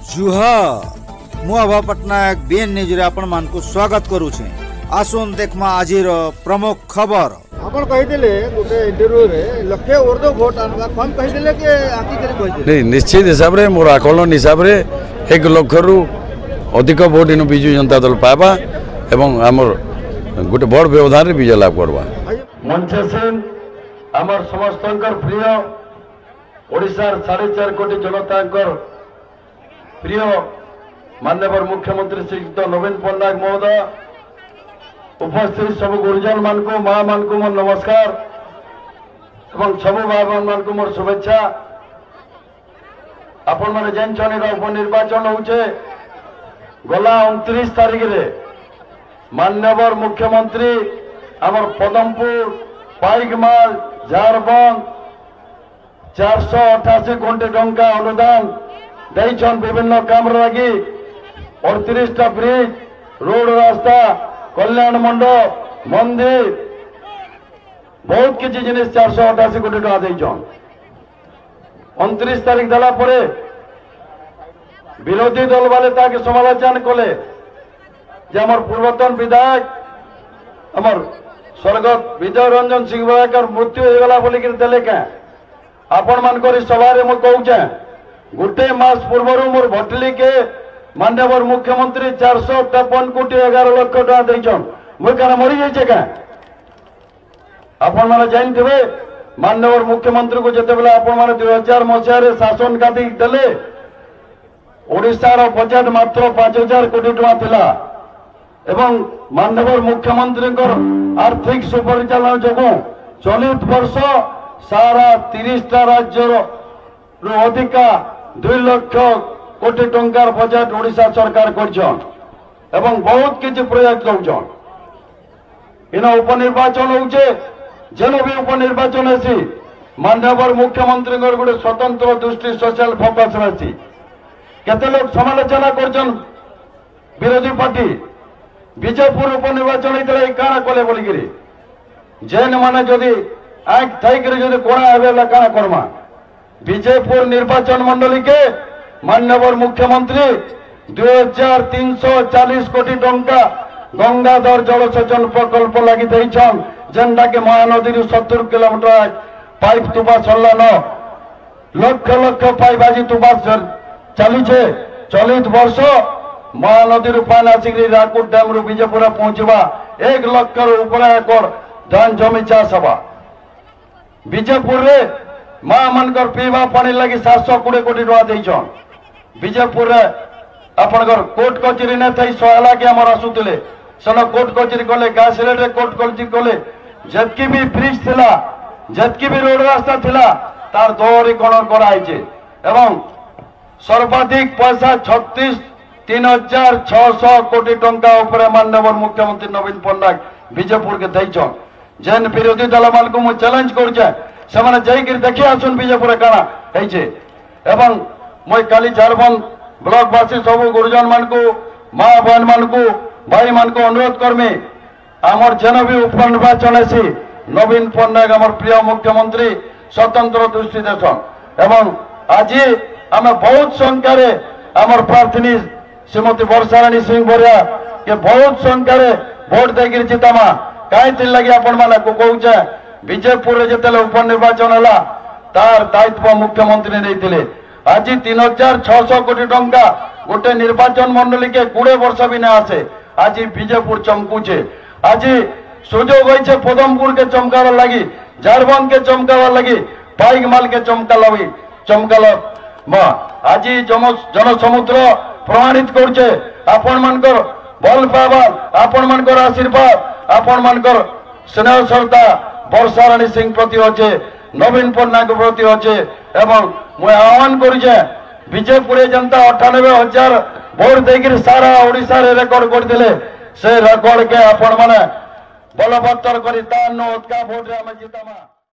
जुहा मु अभा Patnaik BN news रे आपण मान को स्वागत करूछे। आसुन देखमा आजिर प्रमुख खबर। आपण कहिदिले गोटे इंटरव्यू रे लक्षे उर्दू वोट आनबा कम कहिदिले कि आकी करे कहिदिले नहीं निश्चित हिसाब रे मोर आकलन हिसाब रे 1 लाख रु अधिक वोट इन बिजु जनता दल पाबा एवं हमर गोटे बड़ व्यवधान रे विजय लाभ करबा। मंचे सेन हमर समस्तंकर प्रिय ओडिसा 4.5 कोटी जनतांकर प्रिय माननीय मुख्यमंत्री श्रीयुक्त नवीन पट्टनायक महोदय उपस्थित सब गुरुजन मान को माँ मान को मोर नमस्कार एवं सब बाबा मान को मोर शुभेच्छा। आपण मैंने जानछन उपनिर्वाचन होचे गला 29 तारीख रे माननीय मुख्यमंत्री आमर पदमपुर पाइकमाल झारबंद 488 कोटी टंका अनुदान देइछन विभिन्न काम लगी 38टा ब्रिज रोड रास्ता कल्याण मंडप मंदिर बहुत किसी जिनिस 488 कोटी टका देइछन। 29 तारीख देला परे विरोधी दल वाले ताके समालोचना कले जे हमर पूर्वतन विधायक हमर स्वर्गत विजय रंजन सिंह बराकर मृत्यु हो गला बोली कि देले का आपण मान करी सभा रे म कहूचे गोटे मास पूर्व मोर भटली के माननीय मुख्यमंत्री 453 कोटी 11 लाख टका देइछन मुई काना मरी जाइछे का आपण माने जानथिबे माननीय मुख्यमंत्री को जते बेला आपण माने 2000 मसिया रे शासन गादी देले ओडिसा रो बजट मात्र 5000 कोटी टका थिला एवं माननीय मुख्यमंत्री आर्थिक सुपरिचालन जोगु चलित वर्ष सारा 30टा राज्य अधिका 2 लाख कोटी टंकार बजट ओडिशा सरकार करछन एवं बहुत किछि प्रोजेक्ट लउछन। इन उपनिर्वाचन होचे जेन भी उपनिर्वाचन हेसी माननीय मुख्यमंत्री गोटे स्वतंत्र दृष्टि सोशल फोकस रहसी। केते लोग समालोचना करछन विरोधी पार्टी विजयपुर उपनिर्वाचन होइतले काना कले बोलिगिरी जेन माने जदि आंख थाइकरी जदि कोणा हेबे काना करमा विजयपुर निर्वाचन मंडली के माननीय मुख्यमंत्री 2340 कोटी टंका गंगाधर जलसेचन प्रकल्प लगी देइछन जेनटा के महानदी 70 किलोमीटर पाइप तुबा सरलान लक्ष लक्ष पाइप आज तुबा चलीछे। चलित वर्ष महानदी पानी आसिक राकुट डैम रु विजयपुर पहुंचवा 1 लाख ऊपर एकड़ धान जमी चाष हवा। विजयपुर रे माँ मनकर पीवा पानी लगी 720 कोटी टका देइछन। विजयपुर रे आपनकर कोर्ट कचेरी ने थई सहाला के हमर आसुतले सन कोर्ट कचेरी कले गास रे कोर्ट कचेरी कले जतकी भी ब्रिज थिला जतकी भी रोड रास्ता थिला तार दोहरीकरण कराइछे एवं सर्वाधिक पैसा 36,600 कोटी टंका ऊपर माननीय मुख्यमंत्री नवीन पट्टनायक विजयपुर के देइछन। जेन विरोधी दल मान को मु चैलेंज करूछे से जाइए देखी आसुन विजयपुर काना है एवं मुई काली झारबंद ब्लॉकवासी सब गुरुजन मान को माँ बहन मान को भाई मान को अनुरोध करमी आमर जेन भी उपनिर्वाचन है नवीन पट्टनायक आमर प्रिय मुख्यमंत्री स्वतंत्र दृष्टि देसन एवं आज आम बहुत संख्यार आमर प्रार्थनी श्रीमती वर्षाराणी सिंह बोरिया के बहुत संख्यार भोट देकर जितामा कहीं लगे आपण माने को कहूचे विजयपुर जिते उपनिर्वाचन है तार दायित्व मुख्यमंत्री नहीं आज 3600 कोटी टंका गोटे निर्वाचन मंडली के 20 वर्ष भी ना आसे आज विजयपुर चमकुचे। आज सुजोग होइछे पदमपुर के चमकावा लगी झारबंद के चमकावा लगी पाइकमाल के चमकाल आज जनसमुद्र प्रमाणित करुचे आपण मानकर भल पावा आपण मानकर आशीर्वाद आपण मानकर स्नेह श्रद्धा वर्षाराणी सिंह प्रति अच्छे नवीन पट्टनायक प्रति अच्छे एवं मुझे आह्वान करुचे विजयपुर जनता 98,000 भोट देकर सारा ओडिशा रे रेकर्ड करथिले से रेकर्ड के आपण माने बलवत्तर करी तान भोट रे हम जितामा।